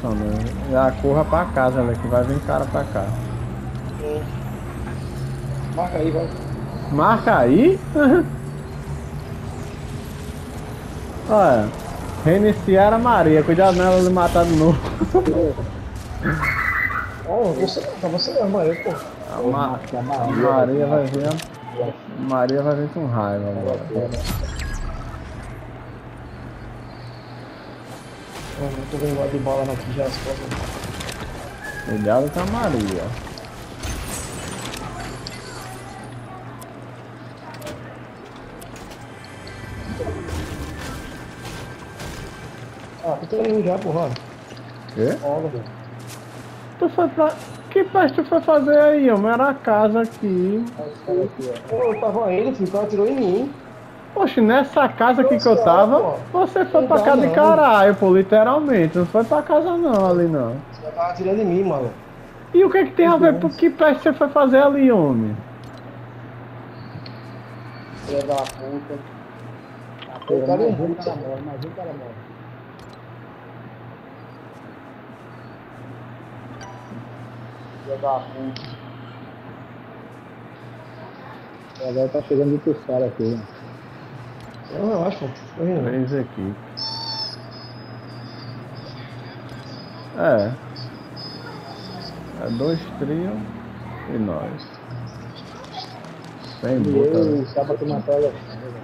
né? Já corra pra casa, né? Que vai vir cara pra cá. Marca aí, vai. Marca aí? Olha, reiniciar a Maria. Cuidado nela de matar de novo. Ó, você não, tá você não, mano, pô. A Maria vai vir. Maria vai vir com raiva agora. Eu tô vendo lá de bala aqui já as costas. Cuidado com a Maria. Ah, tu tem um já, porra. Quê? Olha, velho. Tu foi pra... Que peste tu foi fazer aí, homem? Era a casa aqui. Eu tava indo, filho, o cara tirou em mim. Poxa, nessa casa aqui que eu Nossa, tava, pô. você foi Não pra dá, casa de não. caralho, pô, literalmente. Não foi pra casa não, ali não. Os caras tava atirando em mim, mano. E o que tem a ver? Por que peste você foi fazer ali, homem? Filha da puta. O cara é um bruto. Imagina o cara morre. Filha da puta. Agora tá chegando muitos caras aqui, né? Eu relaxa, pô. Tô rindo. 3 equipes. É. É 2 trios e nós. Tem E bota. eu, o sábado que matou ela.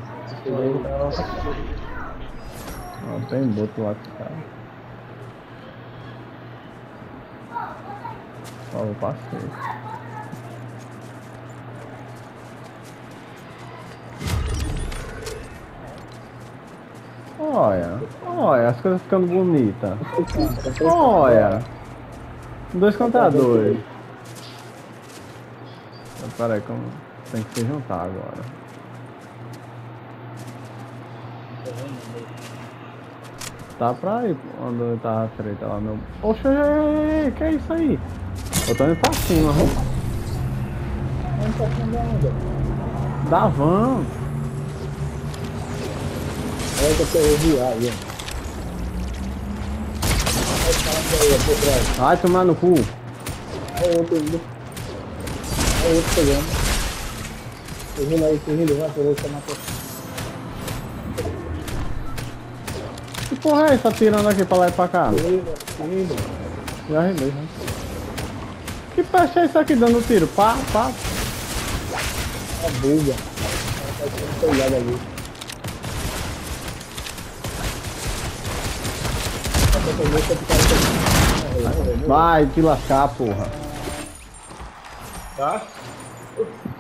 Não, tem bota lá que tá. Só o passeio. Olha, as coisas ficando bonitas. Olha, 2 contra 2. Pera aí, como tem que se juntar agora. Tá pra ir onde eu tava treta lá, meu. Oxe, que é isso aí? Eu tô indo pra cima, viu? Onde tá sendo onda? Da van. Olha que eu vi aí, ó. Olha os caras aí, ó, por trás. Vai tomar no cu. Olha o outro indo. Olha o outro pegando. Correndo, vai, por outro, matou. Que porra é essa atirando aqui pra lá e pra cá? Correndo. Já arremei, né? Que peste é isso aqui dando tiro? Pá. A buga. Ela tá sendo pegada ali. Vai te lascar, porra. Tá?